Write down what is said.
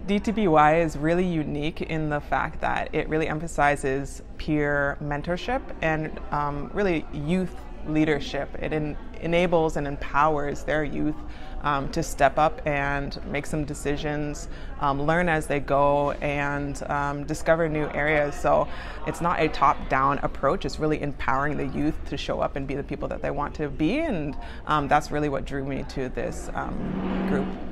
DTBY is really unique in the fact that it really emphasizes peer mentorship and really youth leadership. It enables and empowers their youth to step up and make some decisions, learn as they go, and discover new areas. So it's not a top-down approach, it's really empowering the youth to show up and be the people that they want to be, and that's really what drew me to this group.